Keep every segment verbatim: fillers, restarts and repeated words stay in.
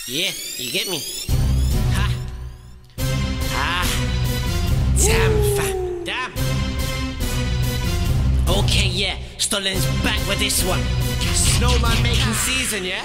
Yeah, you get me? Ha! Ah! Damn, fam, damn! Okay, yeah, Stollen's back with this one. Snowman making season, yeah?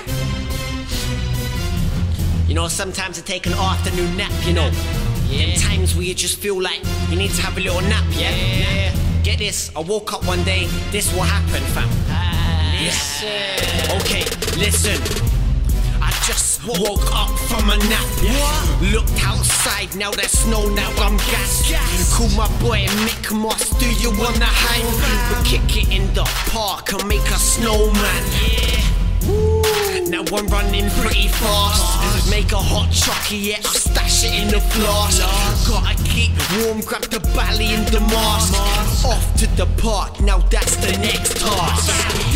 You know, sometimes I take an afternoon nap, you know. Yeah. Them times where you just feel like you need to have a little nap, yeah? Yeah. Get this, I woke up one day, this what happened, fam. Ah, listen. Yeah. Okay, listen. I just woke up from a nap. Yeah. Looked outside, now there's snow, now I'm gassed. Gas. Call my boy Mick Moss, do you wanna hang? We kick it in the park and make a snowman. Yeah. Now I'm running pretty fast. Make a hot chocolate, yeah, I'll stash it in the flask. Gotta keep warm, grab the bally and the mask. Off to the park, now that's the next task.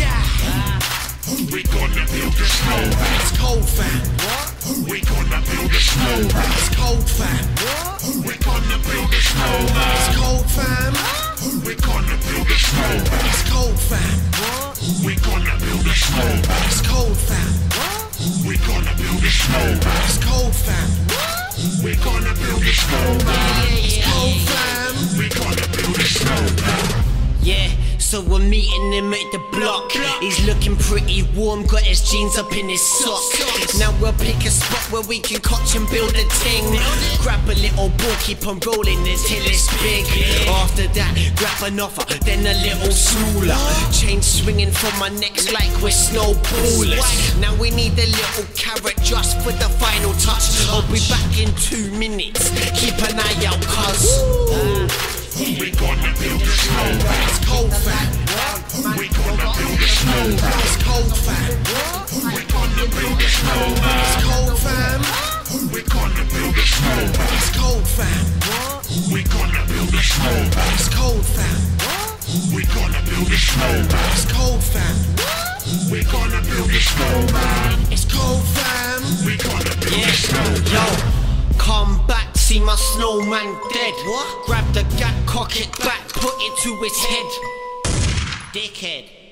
We gonna build a snowman. It's cold, fam. We gonna build a snowman. It's cold, fam. We gonna build a snowman. It's cold, fam. We gonna build a snowman. It's cold, fam. We gonna build a snowman. It's cold, fam. We gonna build a snowman. It's cold, fam. We gonna build a snowman. It's cold, fam. We gonna build a snowman. Yeah, so we're meeting him at the block. He's looking pretty warm, got his jeans up in his socks. Now we'll pick a spot where we can catch and build a ting. Grab a little ball, keep on rolling until it's big. After that, grab an offer, then a little smaller. Chain swinging from my necks like we're snowballers. Now we need a little carrot just for the final touch. I'll be back in two minutes, keep an eye out, cuz We gonna build a snowman. it's cold, fam. We gonna build a snowman. It's cold, fam. We gonna build a snowman. It's cold, fam. We gonna build a snowman. It's cold, fam. We gonna build a snowman. It's cold, fam. We gonna build a snowman. It's cold, fam. We gonna build a snowman. It's cold, fam. We gonna build a Yeah, snowman. yo, come back, see my snowman dead. What? Grab the gat, cock it back, put it to his head. Dickhead.